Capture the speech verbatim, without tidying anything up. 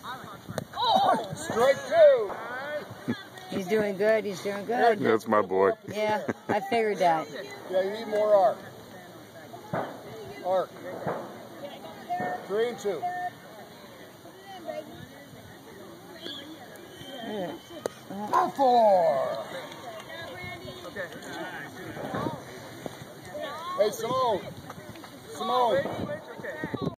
Oh, strike two. He's doing good. He's doing good. That's my boy. Yeah, I figured that. Yeah, you need more arc. Arc. Three and two. Go four. Hey, Simone. Simone.